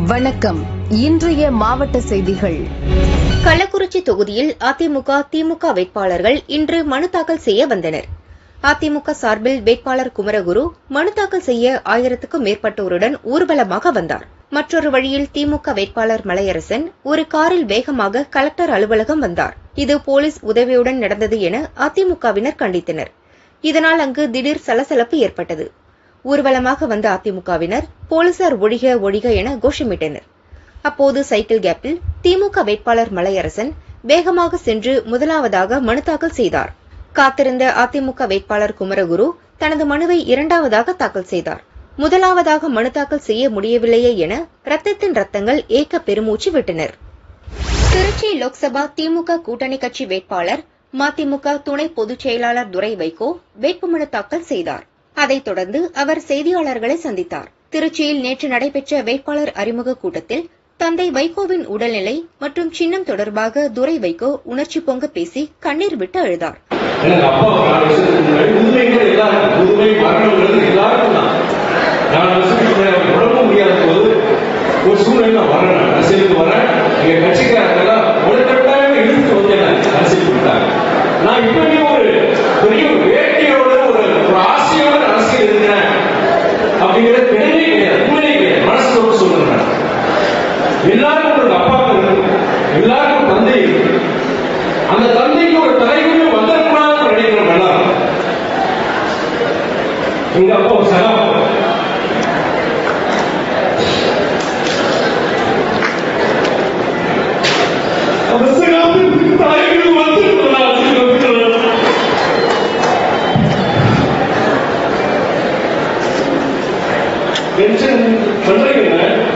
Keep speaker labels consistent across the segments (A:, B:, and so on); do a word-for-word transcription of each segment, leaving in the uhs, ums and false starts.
A: வணக்கம். இன்றைய மாவட்ட செய்திகள்.
B: கள்ளக்குறிச்சி தொகுதியில் அதிமுக திமுக வேட்பாளர்கள் இன்று மனு தாக்கல் செய்ய வந்தனர். அதிமுக சார்பில் வேட்பாளர் குமரகுரு மனு தாக்கல் செய்ய ஆயிரத்துக்கும் மேற்பட்டோருடன் ஊர்வலமாக வந்தார். மற்றொரு வழியில் திமுக வேட்பாளர் மலையரசன் ஒரு காரில் வேகமாக கலெக்டர் அலுவலகம் வந்தார். இது போலீஸ் உதவியுடன் நடந்தது என அதிமுகவினர் கண்டித்தனர். இதனால் அங்கு திடீர் சலசலப்பு ஏற்பட்டது. ஊர்வலமாக வந்த அதிமுகவினர் போலீசார் ஒழிக ஒழிக என கோஷமிட்டனர். அப்போது சைக்கிள் கேப்பில் திமுக வேட்பாளர் மலையரசன் வேகமாக சென்று முதலாவதாக மனு தாக்கல் செய்தார். காத்திருந்த அதிமுக வேட்பாளர் குமரகுரு தனது மனுவை இரண்டாவதாக தாக்கல் செய்தார். முதலாவதாக மனு தாக்கல் செய்ய முடியவில்லையே என ரத்தத்தின் ரத்தங்கள் ஏக்க பெருமூச்சு விட்டனர். திருச்சி லோக்சபா திமுக கூட்டணி கட்சி வேட்பாளர் மதிமுக துணை பொதுச் செயலாளர் துரை வைகோ வேட்புமனு தாக்கல் செய்தார். அதைத் தொடர்ந்து அவர் செய்தியாளர்களை சந்தித்தார். திருச்சியில் நேற்று நடைபெற்ற வேட்பாளர் அறிமுக கூட்டத்தில் தந்தை வைகோவின் உடல்நிலை மற்றும் சின்னம் தொடர்பாக துரை வைகோ உணர்ச்சி பொங்க பேசி கண்ணீர் விட்டு அழுதார்.
C: எல்லாருக்கும் ஒரு அப்பா எல்லாருக்கும் தந்தை, அந்த தந்தைக்கு ஒரு தலைவரும் வந்தக்கூடாது நினைக்கிறோம். எல்லாரும் எங்க அப்பா ஒரு சகம் பென்ஷன் பண்றீங்க.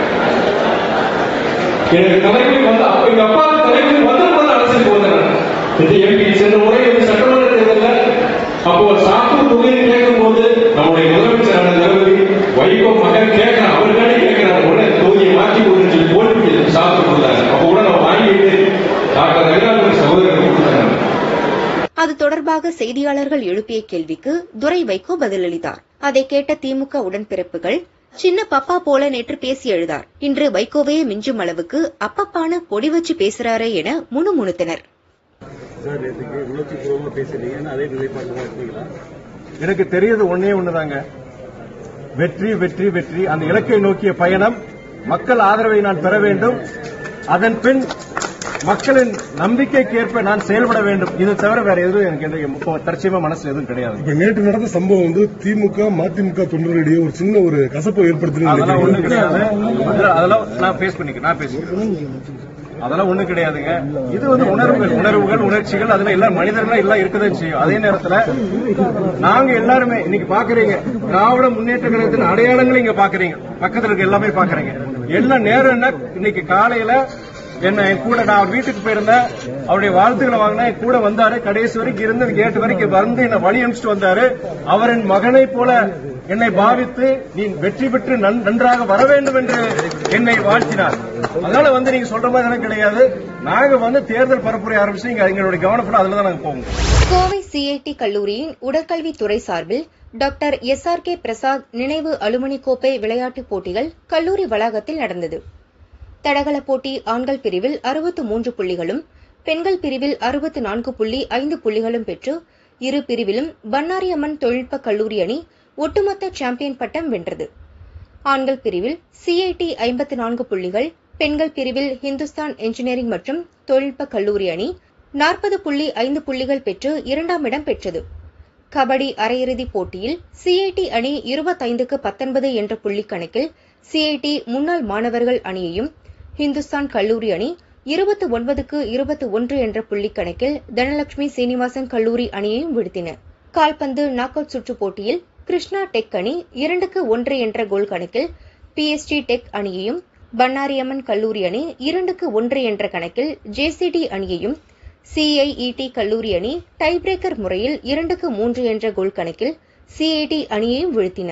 C: எனக்கு தலைமை வந்து அப்ப எங்க அப்பா தலைமை வந்தபோது அரசியலுக்கு வந்தேன். எம்பி சென்ற முறை சட்டமன்ற தேர்தலில் அப்போ சாத்தூர் தொகுதியில் கேட்கும் போது நம்முடைய முதலமைச்சர் தளபதி வைகோ மகன் கேட்கிறார். அவர்களே கேட்கிறார், உடனே தொகுதியை மாற்றி கொடுன்னு சொல்லி போட்டு சாத்தூர் கொடுத்தாங்க. அப்போ கூட நம்ம வாங்கிட்டு டாக்டர் ரவிராஜன் சகோதரர்கள் கொடுத்தாங்க.
B: அது தொடர்பாக செய்தியாளர்கள் எழுப்பிய கேள்விக்கு துரை வைகோ பதிலளித்தார். அதை கேட்ட திமுக உடன்பிறப்புகள் சின்ன பப்பா போல நேற்று பேசி எழுதார். இன்று வைகோவையே மிஞ்சும் அளவுக்கு அப்பப்பான பொடி வச்சு பேசுறாரே என முணுமுணுத்தனர்.
D: எனக்கு தெரியுது ஒன்னே ஒண்ணுதாங்க, வெற்றி வெற்றி வெற்றி. அந்த இலக்கை நோக்கிய பயணம், மக்கள் ஆதரவை நான் பெற வேண்டும். அதன் பின் மக்களின் நம்பிக்கைக்கு ஏற்ப நான் செயல்பட வேண்டும். இது தவிர வேற எதுவும் எனக்கு தற்சயமா மனசுல எதுவும் கிடையாது.
E: இப்ப நேற்று நடந்த சம்பவம் வந்து திமுக மதிமுக தொண்டர்களிடையே ஒரு சின்ன ஒரு கசப்பை ஏற்படுத்தி
D: அதெல்லாம் ஒண்ணு கிடையாது. அதெல்லாம் நான் பேஸ் பண்ணிக்கிறேன் நான் பேசுகிறேன் அதெல்லாம் ஒண்ணு கிடையாதுங்க. இது வந்து உணர்வுகள் உணர்வுகள் உணர்ச்சிகள், அதுல எல்லாம் மனிதர்களா எல்லாம் இருக்கதான் செய்யும். அதே நேரத்துல நாங்க எல்லாருமே இன்னைக்கு பாக்குறீங்க, திராவிட முன்னேற்ற கழகத்தின் அடையாளங்களும் இங்க பாக்குறீங்க, பக்கத்துல இருக்க எல்லாமே பாக்குறீங்க. எல்லாம் நேரம் என்ன, இன்னைக்கு காலையில என்ன என் கூட நான் வீட்டுக்கு போயிருந்தேன், அவருடைய வாழ்த்துக்களை வாங்கினா என் கூட வந்தாரு. கடைசி வரைக்கும் இருந்து கேட்டு வரைக்கும் வந்து என்ன வழி அனுப்பிச்சுட்டு வந்தாரு. அவரின் மகனை போல என்னை பாவித்து நீ வெற்றி பெற்று நன்றாக வர வேண்டும் என்று என்னை வாழ்த்தினார். அதனால வந்து நீங்க சொல்ற மாதிரி கிடையாது. நாங்க வந்து தேர்தல் பரப்புரை ஆரம்பிச்சு இங்க எங்களுடைய கவனப்பட அதுலதான் நாங்க போவோம்.
B: கோவை சிஐடி கல்லூரியின் உடற்கல்வித்துறை சார்பில் doctor S R K Prasad நினைவு அலுமினி கோப்பை விளையாட்டுப் போட்டிகள் கல்லூரி வளாகத்தில் நடந்தது. தடகள போட்டி ஆண்கள் பிரிவில் அறுபத்து மூன்று புள்ளிகளும் பெண்கள் பிரிவில் அறுபத்து நான்கு புள்ளி ஐந்து புள்ளிகளும் பெற்று இரு பிரிவிலும் பன்னாரியம்மன் தொழில்நுட்ப கல்லூரி அணி ஒட்டுமொத்த சாம்பியன் பட்டம் வென்றது. ஆண்கள் பிரிவில் சிஐடி ஐம்பத்து நான்கு புள்ளிகள், பெண்கள் பிரிவில் ஹிந்துஸ்தான் என்ஜினியரிங் மற்றும் தொழில்நுட்ப கல்லூரி அணி நாற்பது புள்ளி ஐந்து புள்ளிகள் பெற்று இரண்டாம் இடம் பெற்றது. கபடி அரையிறுதிப் போட்டியில் சிஐடி அணி இருபத்தைந்துக்கு பத்தொன்பது என்ற புள்ளிக் கணக்கில் சிஐடி முன்னாள் மாணவர்கள் அணியையும், ஹிந்துஸ்தான் கல்லூரி அணி இருபத்தி ஒன்பதுக்கு இருபத்தி ஒன்று என்ற புள்ளிக் கணக்கில் தனலட்சுமி சீனிவாசன் கல்லூரி அணியையும் வீழ்த்தின. கால்பந்து நாக் அவுட் சுற்றுப் போட்டியில் கிருஷ்ணா டெக் அணி இரண்டுக்கு ஒன்று என்ற கோல் கணக்கில் பிஎஸ்டி டெக் அணியையும், பன்னாரியம்மன் கல்லூரி அணி இரண்டுக்கு ஒன்று என்ற கணக்கில் ஜேசிடி அணியையும், சிஐஇடி கல்லூரி அணி டை பிரேக்கர் முறையில் இரண்டுக்கு மூன்று என்ற கோல் கணக்கில் சிஐடி அணியையும் வீழ்த்தின.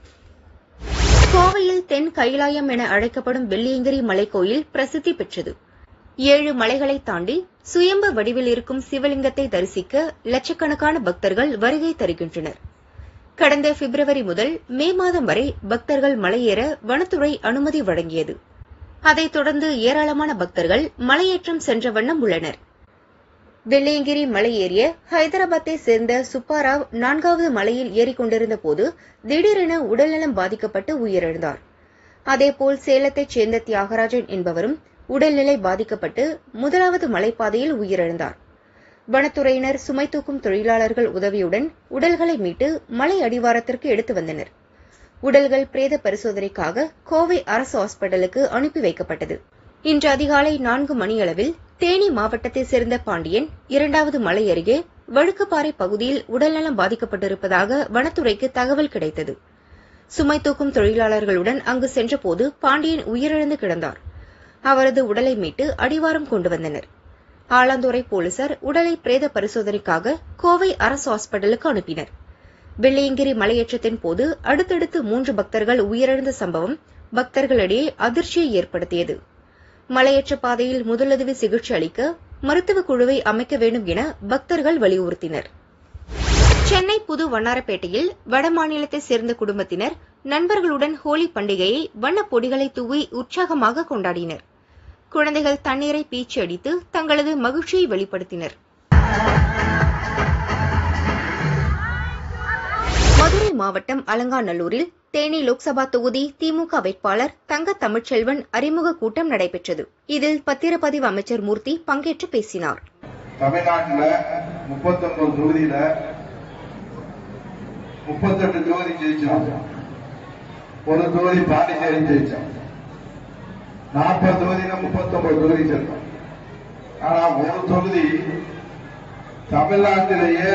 B: கோவையில் தென் கைலாயம் என அழைக்கப்படும் வெள்ளியங்கிரி மலைக்கோயில் பிரசித்தி பெற்றது. ஏழு மலைகளை தாண்டி சுயம்பு வடிவில் இருக்கும் சிவலிங்கத்தை தரிசிக்க லட்சக்கணக்கான பக்தர்கள் வருகை தருகின்றனர். கடந்த பிப்ரவரி முதல் மே மாதம் வரை பக்தர்கள் மலையேற வனத்துறை அனுமதி வழங்கியது. அதைத் தொடர்ந்து ஏராளமான பக்தர்கள் மலையேற்றம் சென்ற வண்ணம் உள்ளனர். வெள்ளையங்கிரி மலை ஏறிய ஹைதராபாத்தை சேர்ந்த சுப்பாராவ் நான்காவது மலையில் ஏறிக்கொண்டிருந்த போது திடீரென உடல்நலம் பாதிக்கப்பட்டு உயிரிழந்தார். அதேபோல் சேலத்தைச் சேர்ந்த தியாகராஜன் என்பவரும் உடல்நிலை பாதிக்கப்பட்டு முதலாவது மலைப்பாதையில் உயிரிழந்தார். வனத்துறையினர் சுமை தூக்கும் தொழிலாளர்கள் உதவியுடன் உடல்களை மீட்டு மலை அடிவாரத்திற்கு எடுத்து வந்தனர். உடல்கள் பிரேத பரிசோதனைக்காக கோவை அரசு ஹாஸ்பிட்டலுக்கு அனுப்பி வைக்கப்பட்டது. இன்று அதிகாலை நான்கு மணியளவில் தேனி மாவட்டத்தைச் சேர்ந்த பாண்டியன் இரண்டாவது மலை அருகே வழுக்குப்பாறை பகுதியில் உடல்நலம் பாதிக்கப்பட்டிருப்பதாக வனத்துறைக்கு தகவல் கிடைத்தது. சுமை தூக்கும் தொழிலாளர்களுடன் அங்கு சென்றபோது பாண்டியன் உயிரிழந்து கிடந்தார். அவரது உடலை மீட்டு அடிவாரம் கொண்டு வந்தனர். ஆலாந்துறை போலீசார் உடலை பிரேத பரிசோதனைக்காக கோவை அரசு ஹாஸ்பிட்டலுக்கு அனுப்பினர். வெள்ளையங்கிரி மலையேற்றத்தின் போது அடுத்தடுத்து மூன்று பக்தர்கள் உயிரிழந்த சம்பவம் பக்தர்களிடையே அதிர்ச்சியை ஏற்படுத்தியது. மலையேற்ற பாதையில் முதலுதவி சிகிச்சை அளிக்க மருத்துவக் குழுவை அமைக்க வேண்டும் என பக்தர்கள் வலியுறுத்தினர். சென்னை புது வண்ணாரப்பேட்டையில் வடமாநிலத்தைச் சேர்ந்த குடும்பத்தினர் நண்பர்களுடன் ஹோலி பண்டிகையை வண்ணப் பொடிகளை தூவி உற்சாகமாக கொண்டாடினர். குழந்தைகள் தண்ணீரை பீச்சி அடித்து தங்களது மகிழ்ச்சியை வெளிப்படுத்தினர். மதுரை மாவட்டம் அலங்காநல்லூரில் தேனி லோக்சபா தொகுதி திமுக வேட்பாளர் தங்க தமிழ்ச்செல்வன் அறிமுக கூட்டம் நடைபெற்றது. இதில் பத்திரப்பதிவு அமைச்சர் மூர்த்தி பங்கேற்று பேசினார்.
F: தமிழ்நாட்டில் முப்பத்தி ஒன்பது தொகுதியில முப்பத்தி எட்டு தொகுதி ஜெயிச்சோம். ஒரு தொகுதி பாண்டிச்சேரி ஜெயிச்சோம். நாற்பது தொகுதியில முப்பத்தி ஒன்பது தொகுதி செல்லும். ஆனா ஒரு தொகுதி தமிழ்நாட்டிலேயே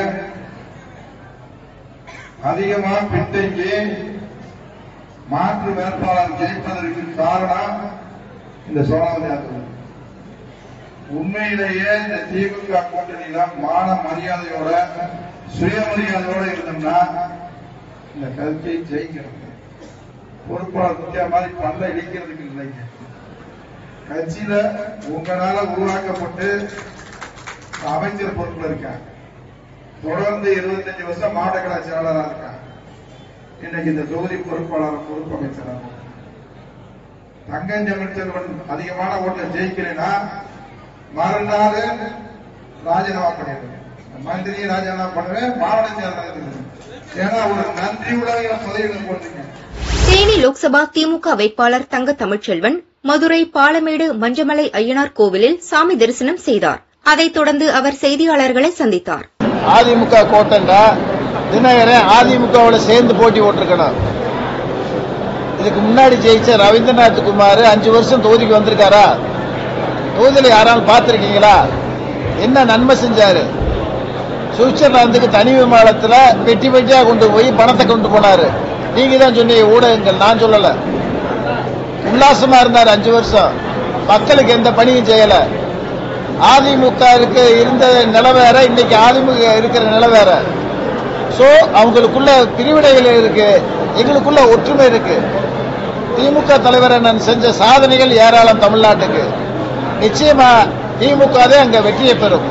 F: அதிகமாக பின்தங்கி மாற்று வேட்பாளர் ஜெயிப்பதற்கு காரணம் இந்த சோழவதியா தொகுதி. உண்மையிலேயே இந்த திமுக கூட்டணியில மான மரியாதையோட சுயமரியாதையோட இருந்தோம்னா இந்த கருத்தை ஜெயிக்கணும். பொறுப்பாளர் முக்கிய மாதிரி பண்ண இடிக்கிறதுக்கு இல்லைங்க. கட்சியில உங்களால உருவாக்கப்பட்டு அமைச்சர் பொறுப்புல இருக்காங்க. தொடர்ந்து இருபத்தஞ்சு வருஷம் மாவட்ட கழக செயலாளராக இருக்காங்க. இன்னைக்கு இந்த தொகுதி பொறுப்பாளர் பொறுப்பு அமைச்சராக தங்கம் தமிழ்ச்செல்வன் அதிகமான ஓட்டை ஜெயிக்கிறேன்னா மறுநாள் ராஜினாமா பண்ணிடுவேன். மந்திரியை ராஜினாமா பண்ணுவேன். மாவட்ட செயலாளர் ஏன்னா ஒரு நன்றி உலக பதவிகள் போட்டுங்க.
B: தேனி லோக்சபா திமுக வேட்பாளர் தங்க தமிழ்ச்செல்வன் மதுரை பாலமேடு மஞ்சமலை ஐயனார் கோவிலில் சாமி தரிசனம் செய்தார். அதைத் தொடர்ந்து அவர் செய்தியாளர்களை சந்தித்தார்.
G: அதிமுக கோட்டண்டா தினகரன் அதிமுகவோட சேர்ந்து போட்டி போட்டிருக்கணும். இதுக்கு முன்னாடி ஜெயிச்ச ரவீந்திரநாத் குமார் அஞ்சு வருஷம் தொகுதிக்கு வந்திருக்காரா? தொகுதியில யாராலும் பார்த்திருக்கீங்களா? என்ன நன்மை செஞ்சாரு? சுவிட்சர்லாந்துக்கு தனி விமானத்துல பெட்டி பெட்டியா கொண்டு போய் பணத்தை கொண்டு போனாரு. நீங்க தான் சொன்னீங்க ஊடகங்கள், நான் சொல்லல. உல்லாசமா இருந்தாரு அஞ்சு வருஷம். மக்களுக்கு எந்த பணியும் செய்யல. அதிமுக இருந்த நிலை வேற, இன்னைக்கு அதிமுக இருக்கிற நிலை வேற. சோ அவங்களுக்குள்ள பிரிவினைகள் இருக்கு, எங்களுக்குள்ள ஒற்றுமை இருக்கு. திமுக தலைவர் நான் செஞ்ச சாதனைகள் ஏராளம் தமிழ்நாட்டுக்கு. நிச்சயமா திமுக தான் அங்க வெற்றியை பெறும்.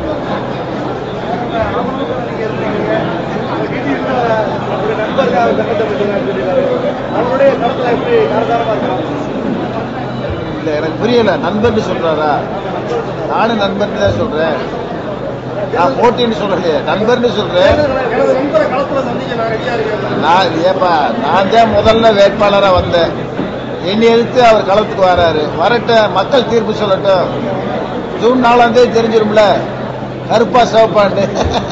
G: இல்ல எனக்கு புரியல. நண்பர்னு சொல்றாரா? நானும் நண்பர்னு தான் சொல்றேன். நான் போட்டின்னு சொல்லலையே, நண்பர்னு சொல்றேன். நான் ஏப்பா நான் தான் முதல்ல வேட்பாளரா வந்தேன். என்னை எதிர்த்து அவர் களத்துக்கு வராரு. வரட்டும், மக்கள் தீர்ப்பு சொல்லட்டும். ஜூன் நாலாம் தேதி தெரிஞ்சிரும்ல கருப்பா சிவப்பாண்டு.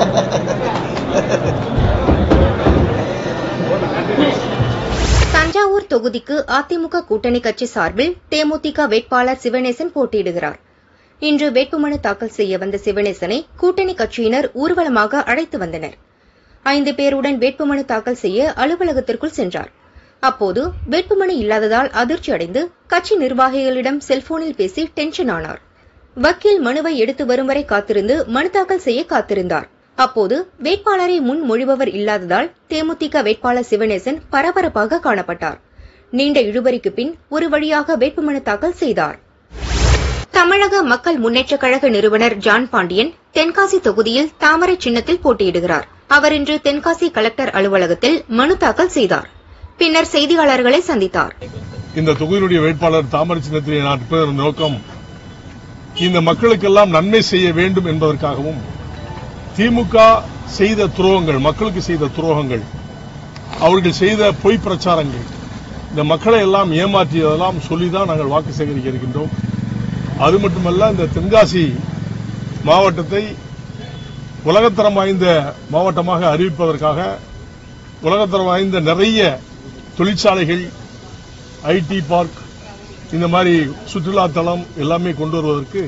B: தஞ்சாவூர் தொகுதிக்கு அதிமுக கூட்டணி கட்சி சார்பில் தேமுதிக வேட்பாளர் சிவனேசன் போட்டியிடுகிறார். இன்று வேட்புமனு தாக்கல் செய்ய வந்த சிவனேசனை கூட்டணி கட்சியினர் ஊர்வலமாக அழைத்து வந்தனர். ஐந்து பேருடன் வேட்புமனு தாக்கல் செய்ய அலுவலகத்திற்குள் சென்றார். அப்போது வேட்புமனு இல்லாததால் அதிர்ச்சி அடைந்து கட்சி நிர்வாகிகளிடம் செல்போனில் பேசி டென்ஷன் ஆனார். வக்கீல் மனுவை எடுத்து வரும் வரை காத்திருந்து மனு தாக்கல் செய்ய காத்திருந்தார். அப்போது வேட்பாளரை முன்மொழிபவர் இல்லாததால் தேமுதிக வேட்பாளர் சிவனேசன் பரபரப்பாக காணப்பட்டார். நீண்ட இழுபறிக்கு பின் ஒரு வழியாக வேட்புமனு தாக்கல் செய்தார். தமிழக மக்கள் முன்னேற்றக் கழக நிறுவனர் ஜான் பாண்டியன் தென்காசி தொகுதியில் தாமரை சின்னத்தில் போட்டியிடுகிறார். அவர் இன்று தென்காசி கலெக்டர் அலுவலகத்தில் மனு தாக்கல் செய்தார். பின்னர் செய்தியாளர்களை சந்தித்தார்.
E: இந்த தொகுதியினுடைய வேட்பாளர் தாமரை சின்னத்திலே நான் இருப்பதன் நோக்கம் இந்த மக்களுக்கெல்லாம் நன்மை செய்ய வேண்டும் என்பதற்காகவும் திமுக செய்த துரோகங்கள், மக்களுக்கு செய்த துரோகங்கள், அவர்கள் செய்த பொய் பிரச்சாரங்கள், இந்த மக்களை எல்லாம் ஏமாற்றியதெல்லாம் சொல்லிதான் நாங்கள் வாக்கு சேகரிக்க இருக்கின்றோம். அது மட்டுமல்ல, இந்த தென்காசி மாவட்டத்தை உலகத்தரம் வாய்ந்த மாவட்டமாக அறிவிப்பதற்காக உலகத்தரம் வாய்ந்த நிறைய தொழிற்சாலைகள், ஐடி பார்க், இந்த மாதிரி சுற்றுலா தளம் எல்லாமே கொண்டு வருவதற்கு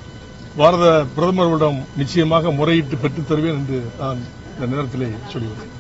E: பாரத பிரதமரிடம் நிச்சயமாக முறையிட்டு பெற்றுத் தருவேன் என்று நான் இந்த நேரத்திலே சொல்லியுள்ளேன்.